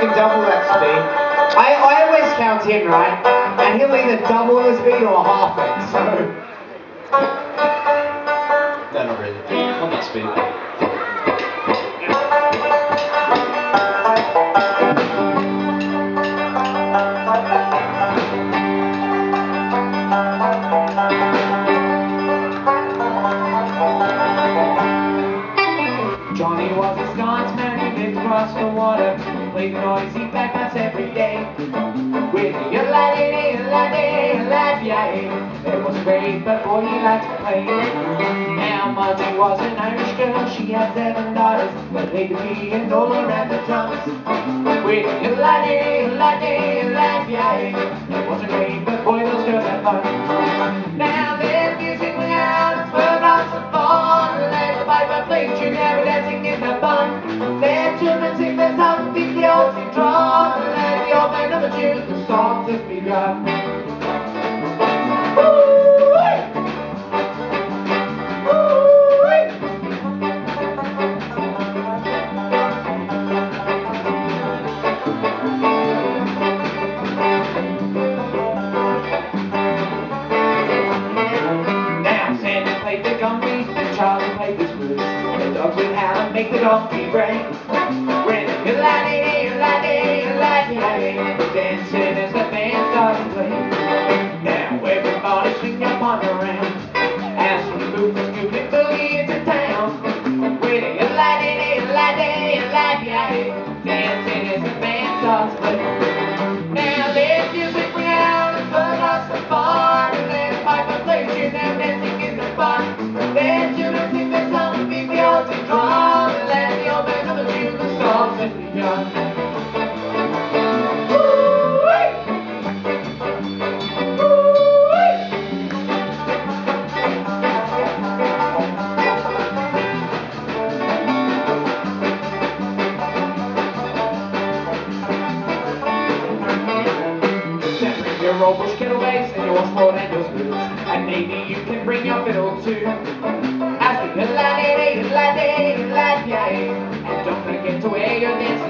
can double that speed. I always count in, right? And he'll either double the speed or half it, so... No, not really. Not that speed. Johnny was a Scotsman who lived across the water. He played noisy bagpipes every day. With a yo-la-dee-dee-la-dee-la-dee-la-dee. It was great, but boy, he liked to play. Now Margie was an Irish girl. She had 7 daughters that played the piano all around the drums. With a yo-la-dee-la-dee-la-dee. It wasn't great, but boy, those girls had fun. Now there's music without a bird on the phone. Let the piper play tune, every dancing in the fun. Let children sing their songs, beat the old drum. Let the old man of the tune, the song has begun. Woo-wee! Woo-wee! Now Sandy played the gummies and Charlie played the blues. The dogs would howl and make the donkey brave. When dancing as the band starts to play. Now everybody swing your partner around as we move the scooping boogie into town. With a dancing as the band starts to play. Now let music ring out and buzz us the fun. Let the piper play tune, now dancing in the fun. Let children sing their songs, beat the old drum. Let the old man of the tune, the song has begun. Your old bush getaways and your sport and your boots, and maybe you can bring your fiddle too. As we la-dee-dee-la-dee-la-dee, and don't forget to wear your dance